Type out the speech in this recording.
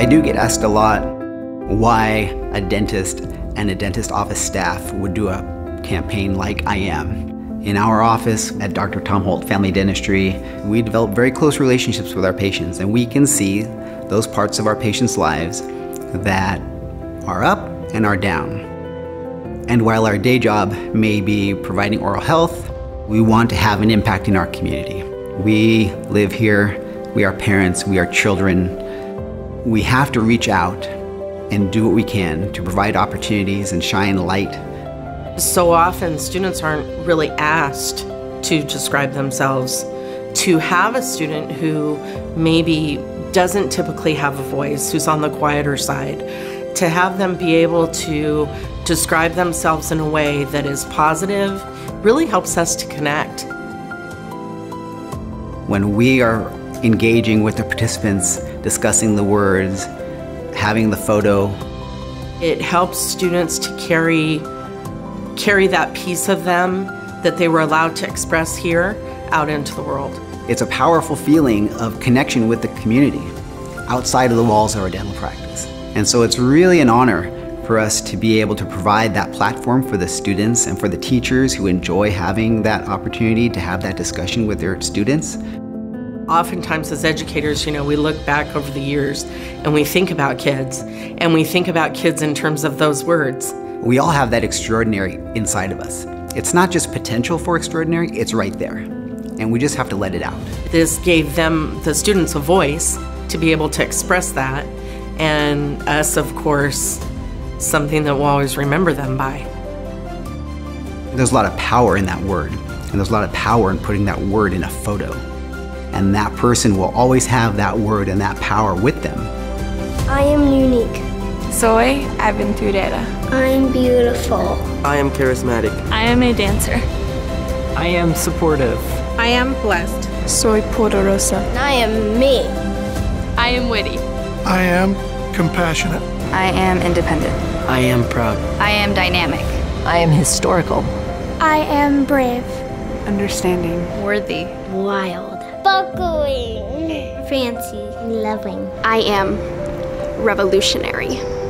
I do get asked a lot why a dentist and a dentist office staff would do a campaign like I am. In our office at Dr. Tom Holt Family Dentistry, we develop very close relationships with our patients, and we can see those parts of our patients' lives that are up and are down. And while our day job may be providing oral health, we want to have an impact in our community. We live here, we are parents, we are children. We have to reach out and do what we can to provide opportunities and shine light. So often students aren't really asked to describe themselves. To have a student who maybe doesn't typically have a voice, who's on the quieter side, to have them be able to describe themselves in a way that is positive really helps us to connect. When we are engaging with the participants, discussing the words, having the photo, it helps students to carry that piece of them that they were allowed to express here out into the world. It's a powerful feeling of connection with the community outside of the walls of our dental practice. And so it's really an honor for us to be able to provide that platform for the students and for the teachers who enjoy having that opportunity to have that discussion with their students. Oftentimes as educators, we look back over the years and we think about kids, and we think about kids in terms of those words. We all have that extraordinary inside of us. It's not just potential for extraordinary, it's right there. And we just have to let it out. This gave them, the students, a voice to be able to express that, and us, of course, something that we'll always remember them by. There's a lot of power in that word, and there's a lot of power in putting that word in a photo. And that person will always have that word and that power with them. I am unique. Soy aventurera. I'm beautiful. I am charismatic. I am a dancer. I am supportive. I am blessed. Soy poderosa. I am me. I am witty. I am compassionate. I am independent. I am proud. I am dynamic. I am historical. I am brave. Understanding. Worthy. Wild. Buckling. Fancy. Loving. I am revolutionary.